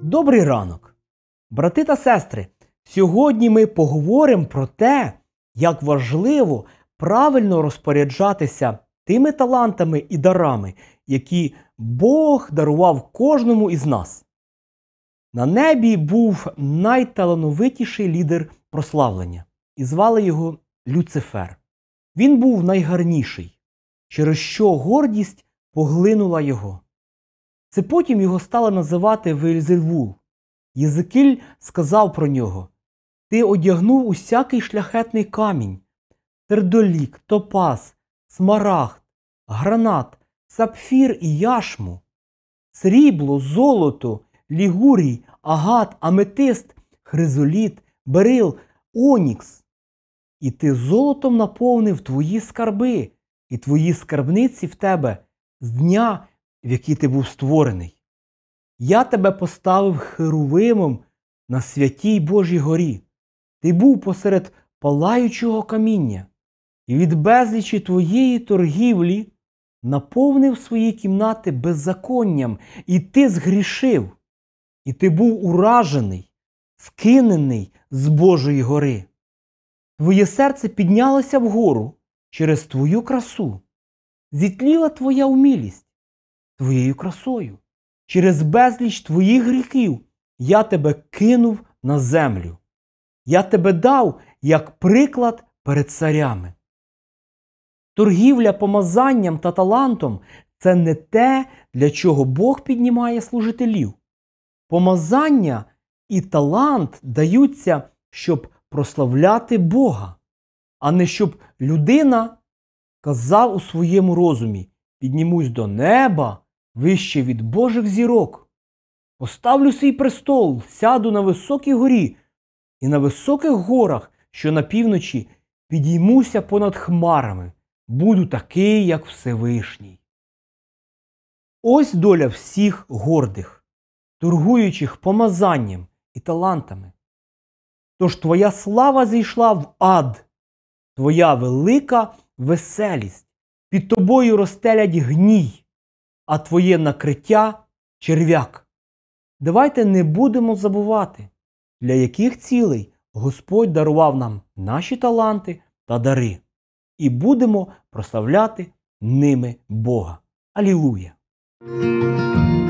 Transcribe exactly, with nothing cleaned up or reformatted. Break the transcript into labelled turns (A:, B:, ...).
A: Добрий ранок! Брати та сестри, сьогодні ми поговоримо про те, як важливо правильно розпоряджатися тими талантами і дарами, які Бог дарував кожному із нас. На небі був найталановитіший лідер прославлення, і звали його Люцифер. Він був найгарніший, через що гордість поглинула його. Це потім його стали називати Вельзевул. Єзекіль сказав про нього: «Ти одягнув усякий шляхетний камінь, сердолік, топаз, смарагд, гранат, сапфір і яшму, срібло, золото, лігурій, агат, аметист, хризоліт, берил, онікс. І ти золотом наповнив твої скарби, і твої скарбниці в тебе з дня, в який ти був створений. Я тебе поставив херувимом на святій Божій горі. Ти був посеред палаючого каміння, і від безлічі твоєї торгівлі наповнив свої кімнати беззаконням, і ти згрішив, і ти був уражений, скинений з Божої гори. Твоє серце піднялося вгору через твою красу. Зітліла твоя умілість твоєю красою. Через безліч твоїх гріхів я тебе кинув на землю. Я тебе дав як приклад перед царями». Торгівля помазанням та талантом – це не те, для чого Бог піднімає служителів. Помазання і талант даються, щоб прославляти Бога, а не щоб людина казав у своєму розумі: «Піднімусь до неба, вище від Божих зірок. Поставлю свій престол, сяду на високій горі, і на високих горах, що на півночі, підіймуся понад хмарами, буду такий, як Всевишній». Ось доля всіх гордих, торгуючих помазанням і талантами. Тож твоя слава зійшла в ад, твоя велика веселість, під тобою розстелять гній, а твоє накриття – черв'як. Давайте не будемо забувати, для яких цілей Господь дарував нам наші таланти та дари, і будемо прославляти ними Бога. Алілуя!